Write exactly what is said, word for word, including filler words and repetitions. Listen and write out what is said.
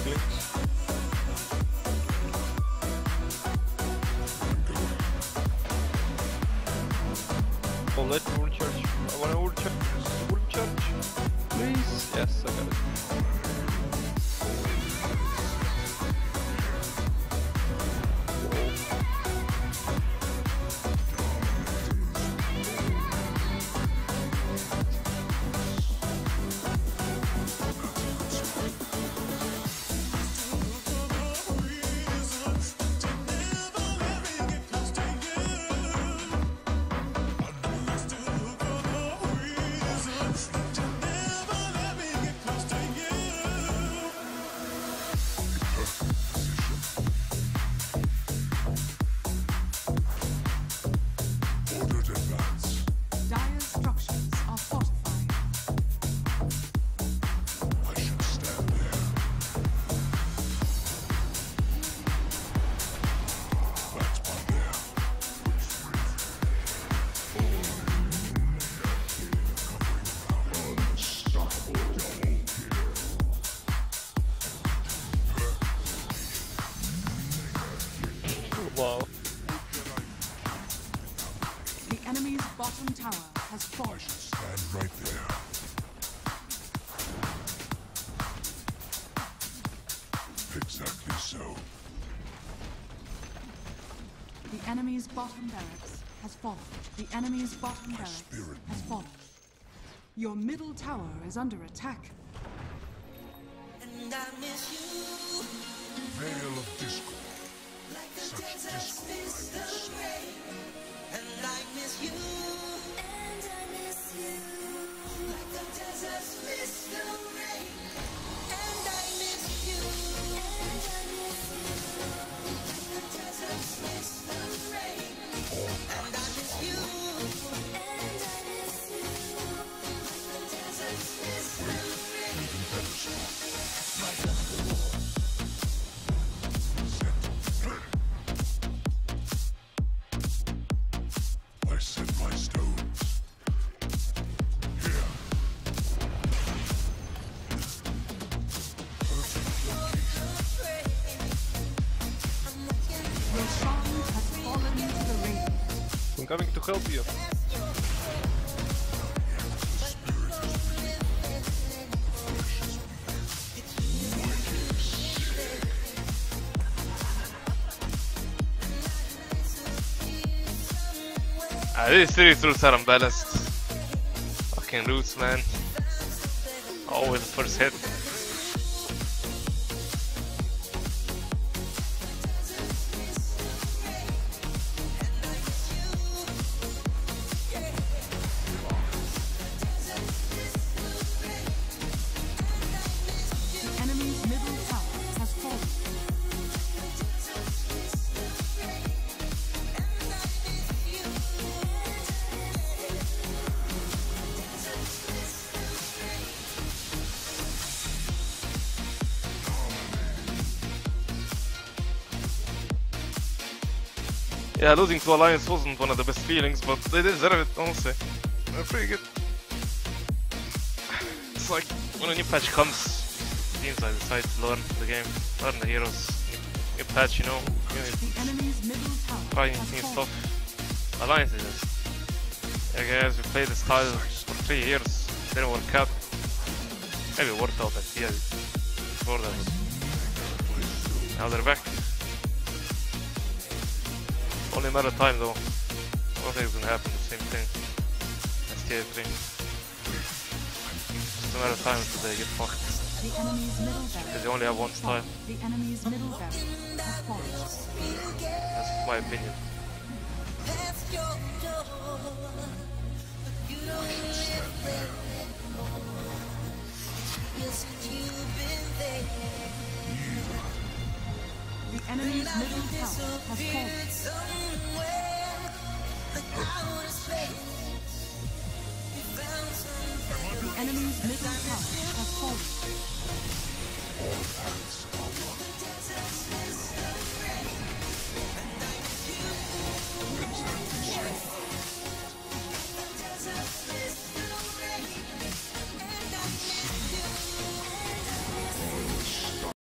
Inklings. Oh, let me wooden church. I want a wooden church. Wooden church. Please. Yes, I got it. Wow. The enemy's bottom tower has fallen. I should stand right there. Exactly so. The enemy's bottom barracks has fallen. The enemy's bottom barracks has fallen. Your middle tower is under attack. And I miss you. Veil of discord. Like the Such desert discord miss I will the see. rain. And I miss you. And I miss you. Like the desert miss the rain. And I miss you. And I miss you. Like the desert miss the rain. And I miss you. And I miss you. Like the desert miss the rain. My God. I set my stones. Here. Your song has fallen into the rain. I'm coming to help you. Ah, these series rules are unbalanced. Fucking roots, man. Always the first hit. The enemy's middle tower has fallen. Yeah, losing to Alliance wasn't one of the best feelings, but they deserve it, honestly. They're pretty good. It's like when a new patch comes, teams I decide to learn the game, learn the heroes. New patch, you know, The enemy's middle tower trying has new fallen. stuff. Alliance is just. Yeah, guys, we played this style for three years, didn't work out. Maybe it worked out at the end before that, but now they're back. Only a matter of time though. I don't think it's gonna happen the same thing as T A three. Just a matter of time until they get fucked. The enemy's middle barracks. Because they only have one time. The enemy's middle barracks has fallen. That's my opinion. Past your door, but you don't live there anymore. You said you've been there. The enemy's middle tower has fallen. Disappeared somewhere, like outer space. You found some The enemy's middle tower has fallen.